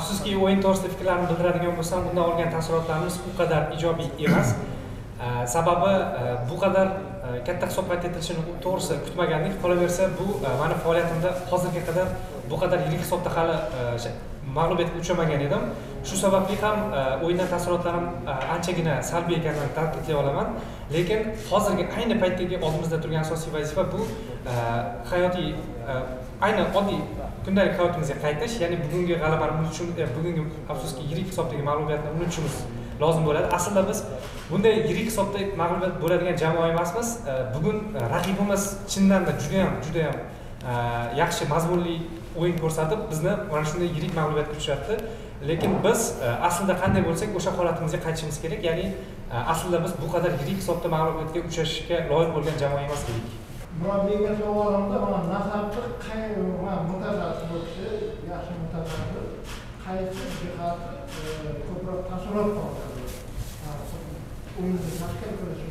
Afsuski o'yin to'g'risida fikrlarimni bildiradigan bo'lsam, bundan olgan taassurotlarimiz u qadar ijobiy emas. Sababi bu qadar katta hisob qayd etilishini to'g'risi kutmagandik. Qolaversa, bu meni faoliyatimda hozirga qadar bu qadar yirik hisobda hali mag'lubiyatga uchramagan edim. Shu sababli ham o'yindan taassurotlarim anchagina salbiy ekanini ta'kidlay olaman. Lekin hozirgi ayni paytdagi oldimizda turgan asosiy vazifa bu hayotiy ayni oddiy kundalik hayotimizga qaytish, ya'ni bugungi g'alabani unutishimiz, bugungi afsuski yirik hisobdagi mag'lubiyatni unutishimiz lozim bo'ladi. Aslida biz bunday yirik hisobda mag'lubiyat bo'ladigan jamoa emasmiz. Bugun raqibimiz chindan-da juda ham yaxshi mazmunli o'yin ko'rsatib, bizni mana shunday yirik mag'lubiyatga uchratdi. Lekin biz aslida qanday bo'lsak, o'sha holatimizga qaytishimiz kerak. Ya'ni aslida biz bu qadar yirik hisobda mag'lubiyatga uchrashishga loyiq bo'lgan jamoa emas edik. Murabbiyga savolimda mana Nasabni mutasaddi bo'lishi, yaxshi mutasaddi, qaysi jihati ko'proq taassurot qoldirdi. O'yinni tashkil qilishi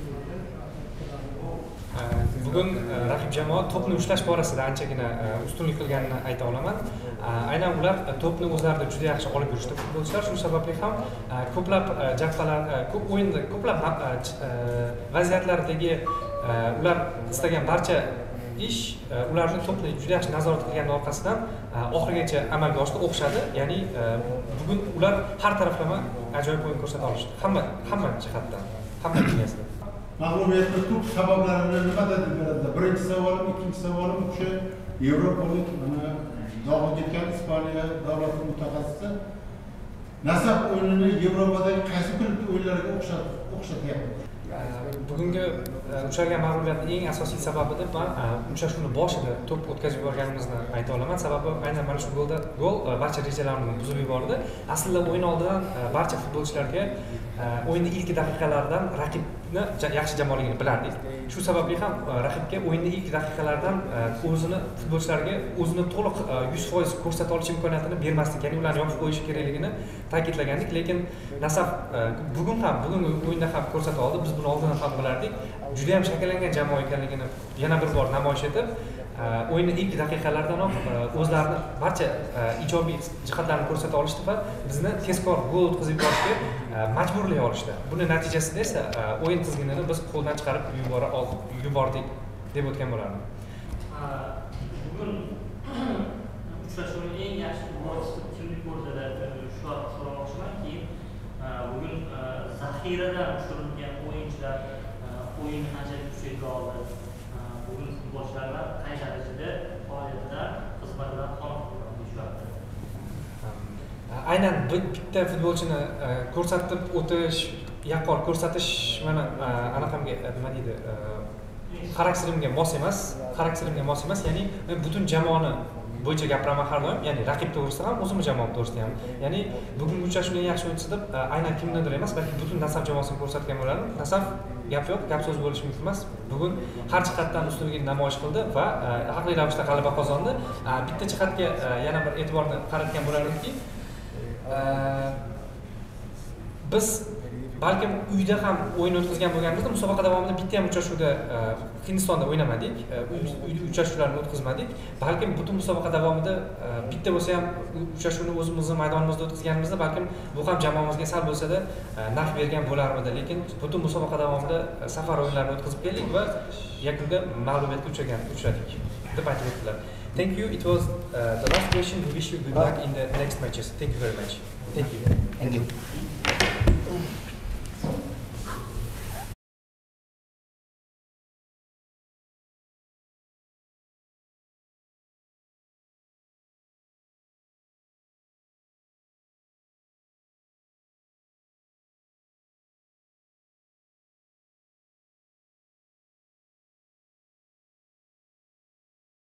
bugun raqib jamoa to'pni ushlash borasida anchagina ustunlik qilganini ayta olaman. Aynan ular to'pni o'zlarida juda yaxshi olib yurishdi futbolchilar. Shu sababli ham ko'plab jabhalar, ko'p o'yinda, ko'plab vaziyatlardagi ular istagan barcha ish ularni to'pni juda yaxshi nazorat qilganning orqasidan oxirigacha amalga oshdi, o'xshadi. Ya'ni bugun ular har taraflama ajoyib o'yin ko'rsata olishdi. Hamma jihatdan, hamma dunyosida. Mag'lubiyatni tub sabablarini nima deb beradi? Birinchi savolim, ikkinchi savolim o'sha Yevropalik mana dog'i ketgan Ispaniya davlat mutaxassisi Nasab o'yinini Yevropadagi qaysi klub o'yinlariga o'xshatyapti? Bugungi uchralgan mag'lubiyatning eng asosiy sababi deb men uchrashuvni boshida to'p o'tkazib yuborganimizni ayta olaman. Sababi aynan mana shu gol barcha rejalarimni buzib yubordi. Aslida o'yin oldidan barcha futbolchilarga o'yinning ilk daqiqalaridan raqibni yaxshi jamoaligini bilardik. Shu sababli ham raqibga o'yinning ilk daqiqalaridan futbolchilarga o'zini to'liq 100% ko'rsata olish imkoniyatini bermasdik. Ya'ni ularni yopib qo'yish kerakligini ta'kidlagandik. Lekin Nasaf bugungi o'yinda ham ko'rsata oldi. Biz buni oldindan ham bilardik. Juda ham shakllangan jamoa ekanligini yana bir bor namoyish etib, o'yinning ilk daqiqalardanoq o'zlarini barcha ijobiy jihatlarini ko'rsata olishdi va bizni tezkor gol o'tkazib yuborishga majburlay olishdi. Buning natijasida esa o'yin tizginini biz qo'ldan chiqarib yubordik deb o'tgan bo'lardim. Bugun uchrashuvning eng yaxshi futbolchisi kimni ko'rsatdi? Shu so'ramoqchimanki, bugun zaxiradan tushirilgan o'yinchilar o'yinni qanchalik kuchaytira oldi? Bugun futbolchilar qay darajada faoliyatidan, xizmatidan qoniqib tushadi? Aynan bitta futbolchini ko'rsatib o'tish, yaqqol ko'rsatish mana anaqamga nima deydi? Xarakterimga mos emas. Ya'ni men butun jamoani bo'yicha gapiraman har doim, ya'ni raqib to'g'risida ham, o'zimning jamoam to'g'risida ham. Ya'ni bugungi uchrashuvning eng yaxshi o'yinchisi deb aynan kimnidir emas, balki butun Nasaf jamoasini ko'rsatgan bo'lardim. Nasaf gap yo'q, gap so'z bo'lishi mumkin emas. Bugun har jihatdan ustunligini namoyish qildi va haqli ravishda g'alaba qozondi. Bitta jihatga yana bir e'tiborni qaratgan bo'lardimki, biz balkim uyda ham o'yin o'tkazgan bo'lganimizda musobaqa davomida bitta ham uchrashuvda Hindistonda o'ynamadik, uyda uchrashuvlarni o'tkazmadik. Balkim butun musobaqa davomida bitta bo'lsa ham uchrashuvni o'zimizning maydonimizda o'tkazganimizda balkim bu ham jamoamizga sal bo'lsa-da naf bergan bo'larmidi. Lekin butun musobaqa davomida safar o'yinlarini o'tkazib keldik va yakunda mag'lubiyatga uchradik deb aytib o'tdilar. Thank you. It was the last question. We wish you good luck in the next matches. Thank you very much. Thank you.